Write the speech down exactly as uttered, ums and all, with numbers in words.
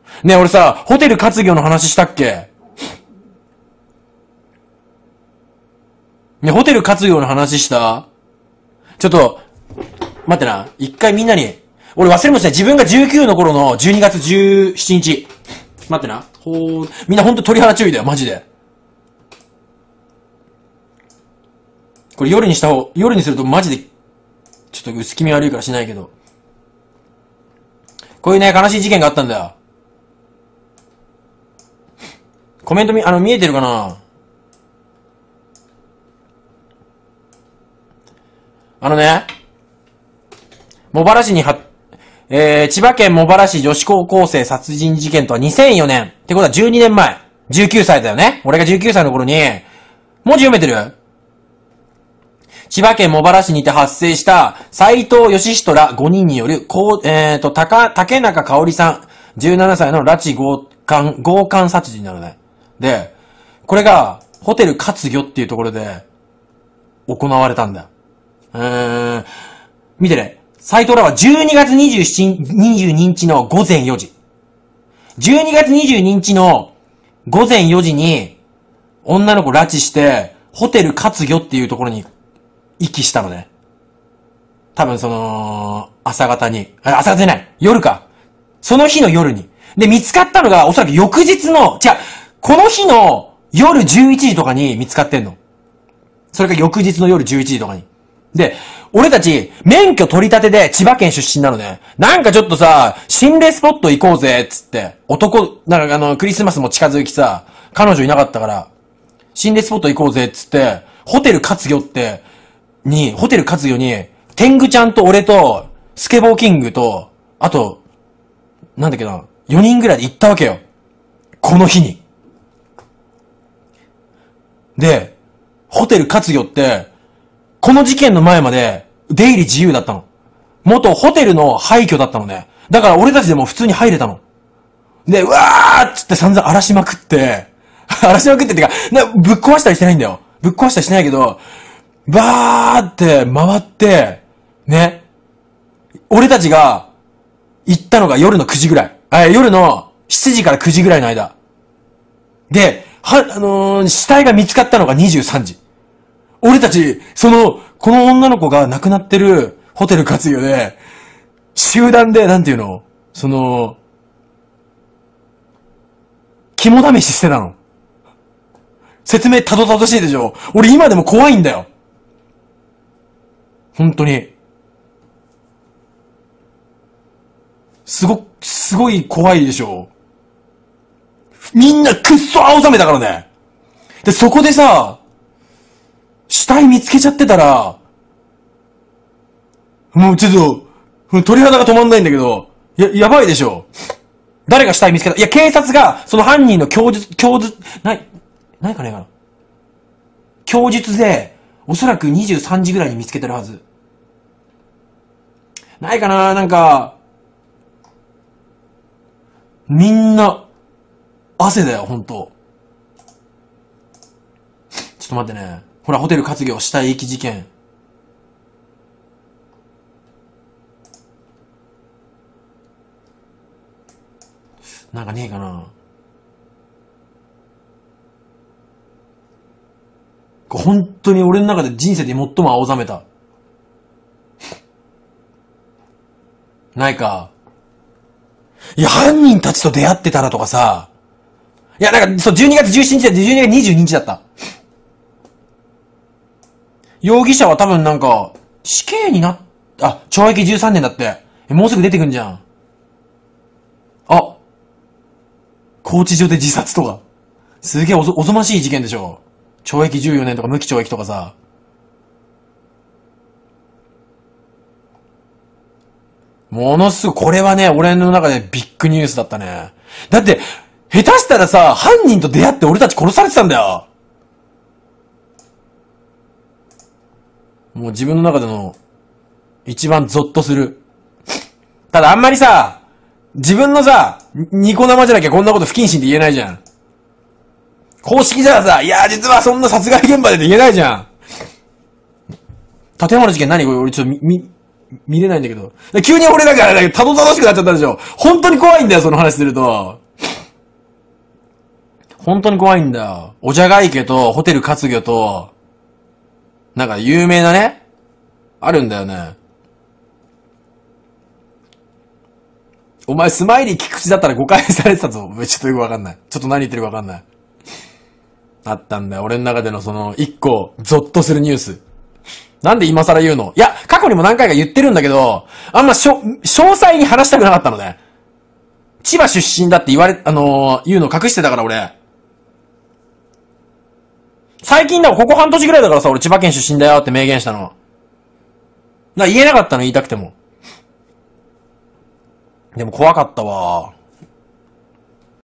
ねえ、俺さ、ホテル活業の話したっけ？ね、ホテル活業の話した？ちょっと、待ってな。一回みんなに、俺忘れもしない。自分がじゅうきゅうの頃のじゅうにがつじゅうしちにち。待ってな。ほー、みんなほんと鳥肌注意だよ、マジで。これ夜にした方、夜にするとマジで、ちょっと薄気味悪いからしないけど。こういうね、悲しい事件があったんだよ。コメントみ、あの、見えてるかな？あのね、茂原市には、えー、千葉県茂原市女子高校生殺人事件とはにせんよねん。ってことはじゅうにねんまえ。じゅうきゅうさいだよね。俺がじゅうきゅうさいの頃に、文字読めてる？千葉県茂原市にて発生した斉藤義人らごにんによる、こう、えーと、高、竹中香織さん、じゅうななさいの拉致強姦、強姦殺人なのね。で、これが、ホテル活魚っていうところで、行われたんだよ。うーん、見てね。斉藤らはじゅうにがつにじゅうににちのごぜんよじ。じゅうにがつにじゅうににちのごぜんよじに、女の子拉致して、ホテル活魚っていうところに、遺棄したのね。多分その、朝方に。あ、朝方じゃない。夜か。その日の夜に。で、見つかったのが、おそらく翌日の、違う、この日の夜じゅういちじとかに見つかってんの。それが翌日の夜じゅういちじとかに。で、俺たち、免許取り立てで千葉県出身なのね。なんかちょっとさ、心霊スポット行こうぜ、つって。男、なんかあの、クリスマスも近づきさ、彼女いなかったから、心霊スポット行こうぜ、つって、ホテル活魚って、に、ホテル活魚に、天狗ちゃんと俺と、スケボーキングと、あと、なんだっけな、よにんぐらいで行ったわけよ。この日に。で、ホテル活魚って、この事件の前まで、出入り自由だったの。元ホテルの廃墟だったのね。だから俺たちでも普通に入れたの。で、うわーっつって散々荒らしまくって、荒らしまくってってか、なぶっ壊したりしてないんだよ。ぶっ壊したりしてないけど、バーって回って、ね。俺たちが行ったのが夜のくじぐらい。あ、夜のしちじからくじぐらいの間。で、は、あのー、死体が見つかったのがにじゅうさんじ。俺たち、その、この女の子が亡くなってるホテル活用で、集団で、なんていうの、その、肝試ししてたの。説明たどたどしいでしょ。俺今でも怖いんだよ。本当に。すご、すごい怖いでしょ。みんなくっそ青ざめだからね。で、そこでさ、死体見つけちゃってたら、もうちょっと、鳥肌が止まんないんだけど、や、やばいでしょ。誰が死体見つけた？いや、警察が、その犯人の供述、供述、ない、ないかねえかな。供述で、おそらくにじゅうさんじぐらいに見つけてるはず。ないかな、なんか、みんな、汗だよ、ほんと。ちょっと待ってね。ほら、ホテル活業死体遺棄事件。なんかねえかな。本当に俺の中で人生で最も青ざめた。ないか。いや、犯人たちと出会ってたらとかさ。いや、なんか、そう、じゅうにがつじゅうしちにちでじゅうにがつにじゅうににちだった。容疑者は多分なんか、死刑になっ、あ、懲役じゅうさんねんだって。もうすぐ出てくんじゃん。あ、拘置所で自殺とか。すげえおぞ、おぞましい事件でしょ。懲役じゅうよねんとか無期懲役とかさ。ものすごい、これはね、俺の中でビッグニュースだったね。だって、下手したらさ、犯人と出会って俺たち殺されてたんだよ。もう自分の中での、一番ゾッとする。ただあんまりさ、自分のさ、ニコ生じゃなきゃこんなこと不謹慎で言えないじゃん。公式じゃさ、いや実はそんな殺害現場でって言えないじゃん。建物事件何これ俺ちょっと見、見、 見れないんだけど。急に俺なんか、たどたどしくなっちゃったでしょ。本当に怖いんだよ、その話すると。本当に怖いんだよ。おじゃが池と、ホテル活魚と、なんか有名なね、あるんだよね。お前スマイリー菊池だったら誤解されてたぞ。ちょっとよくわかんない。ちょっと何言ってるかわかんない。あったんだよ。俺の中でのその、一個、ゾッとするニュース。なんで今更言うの？いや、過去にも何回か言ってるんだけど、あんましょ、詳細に話したくなかったのね。千葉出身だって言われ、あのー、言うの隠してたから俺。最近だ、ここ半年ぐらいだからさ、俺千葉県出身だよって明言したの。だから言えなかったの、言いたくても。でも怖かったわ。